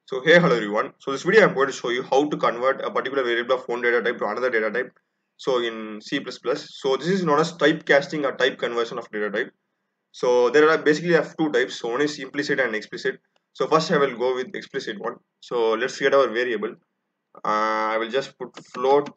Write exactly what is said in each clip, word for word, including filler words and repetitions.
So hey, hello everyone. So this video I'm going to show you how to convert a particular variable of one data type to another data type. So in C plus plus. So this is known as typecasting or type conversion of data type. So there are basically have two types. So one is implicit and explicit. So first I will go with explicit one. So let's get our variable. Uh, I will just put float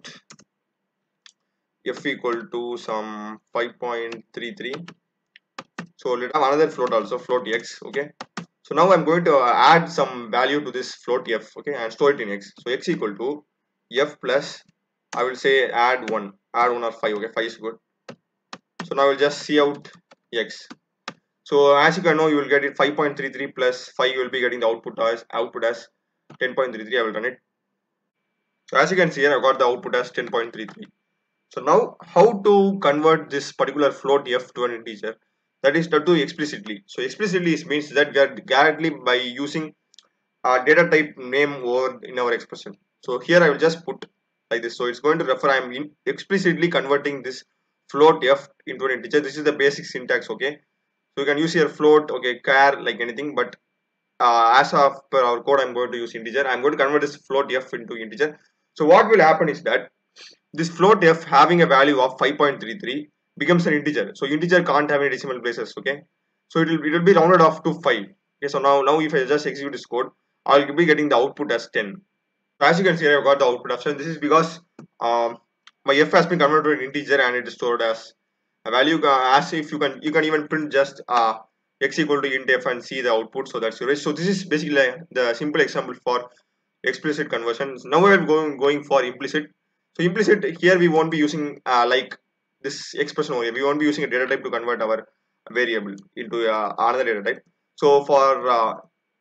f equal to some five point three three. So let have another float also, float x. Okay. So now I'm going to uh, add some value to this float f, okay, and store it in x. So x equal to f plus, I will say add one, add one or five, okay, five is good. So now I will just see out x. So as you can know, you will get it five point three three plus five, you will be getting the output as output as ten point three three. I will run it. So as you can see here, I got the output as ten point three three. So now how to convert this particular float f to an integer? That is to do explicitly. So explicitly means that directly by using uh, data type name over in our expression. So here I will just put like this. So it's going to refer, I am in explicitly converting this float f into an integer. This is the basic syntax, okay. So you can use here float, okay, char, like anything, but uh, as of per our code I'm going to use integer. I'm going to convert this float f into integer. So what will happen is that this float f having a value of five point three three becomes an integer. So integer can't have any decimal places, okay. So it will, it will be rounded off to five. Okay, so now, now if I just execute this code, I'll be getting the output as ten. So as you can see, I've got the output of ten. This is because um, my f has been converted to an integer and it is stored as a value. Uh, as if you can, you can even print just uh, x equal to int f and see the output. So that's your. So this is basically the simple example for explicit conversion. Now we're going going for implicit. So implicit here we won't be using uh, like this expression over here. We won't be using a data type to convert our variable into uh, another data type. So for uh,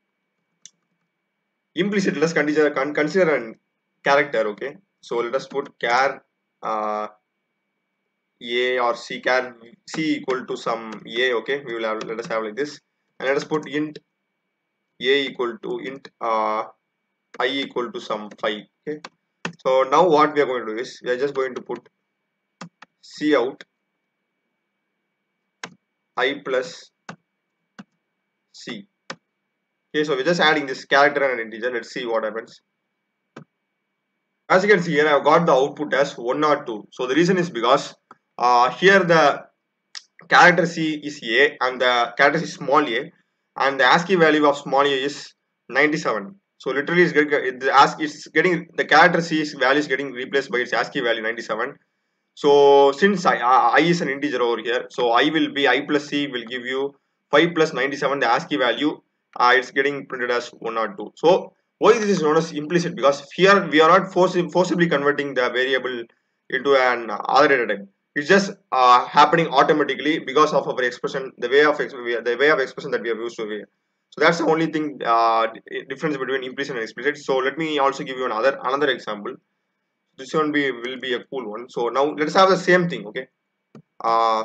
implicit, let's consider consider a character, okay. So let us put char uh, a or c, char c equal to some a, okay. We will have, let us have like this, and let us put int a equal to int uh, I equal to some five, okay. So now what we are going to do is we are just going to put c out I plus c. Okay, so we're just adding this character and an integer. Let's see what happens. As you can see here, I've got the output as one or two. So the reason is because uh, here the character C is A and the character C is small a, and the ASCII value of small a is ninety-seven. So literally it's getting, the ASCII it's getting the character C's value is getting replaced by its ASCII value ninety-seven. So since I, I, I is an integer over here, so I will be I plus C will give you five plus ninety-seven, the ASCII value. Uh, it's getting printed as one or two. So why this is known as implicit? Because here we are not forcibly, forcibly converting the variable into an other data type. It's just uh, happening automatically because of our expression, the way of the way of expression that we have used over here. So that's the only thing uh, difference between implicit and explicit. So let me also give you another another example. This one be will be a cool one. So now let's have the same thing, okay. Uh,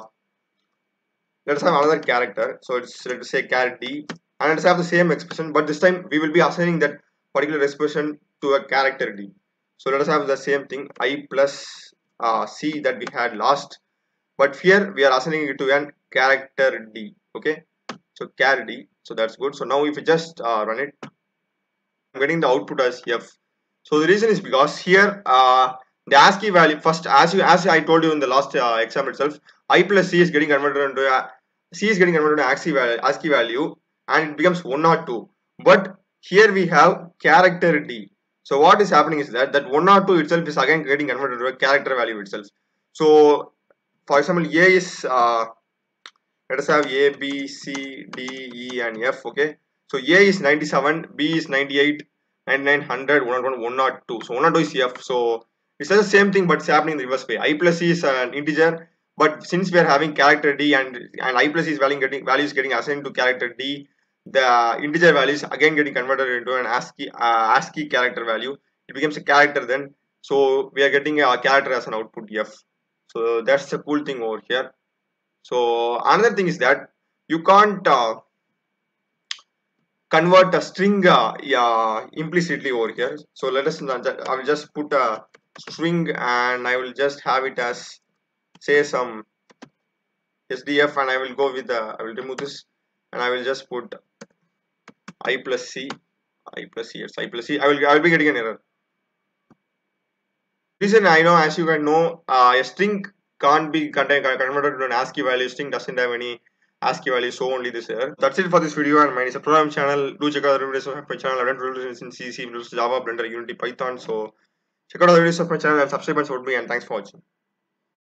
let's have another character. So it's, let's say char d, and let's have the same expression, but this time we will be assigning that particular expression to a character d. So let us have the same thing, I plus uh, c that we had last, but here we are assigning it to an character d, okay. So char d, so that's good. So now if we just uh, run it, I'm getting the output as f. So the reason is because here uh, the ASCII value first, as you as I told you in the last uh, example itself, I plus c is getting converted into a c is getting converted into ASCII value, ASCII value, and it becomes one or two. But here we have character d. So what is happening is that that one or two itself is again getting converted to a character value itself. So for example, a is uh, let us have a, b, c, d, e, and f, okay. So a is ninety-seven, b is ninety-eight, ninety-nine, one hundred, one hundred one, one hundred two. So one hundred two is f. So it's the same thing, but it's happening in the reverse way. I plus c is an integer, but since we are having character d and and I plus c is value getting value is getting assigned to character d, the integer value is again getting converted into an ASCII uh, ASCII character value. It becomes a character then. So we are getting a character as an output f. So that's the cool thing over here. So another thing is that you can't uh, convert a string uh, yeah, implicitly over here. So let us, I will just put a string and I will just have it as say some S D F, and I will go with the, I will remove this and I will just put I plus C, I plus C, yes, I plus C. I will, I will be getting an error. Reason I know, as you can know, uh, a string can't be contain, converted to an ASCII value. String doesn't have any ASCII value, so only this error. That's it for this video, and mine is a program channel. Do check out the videos of my channel. I don't videos in C, C, Java, Blender, Unity, Python. So check out the videos of my channel and subscribe and support me. And thanks for watching.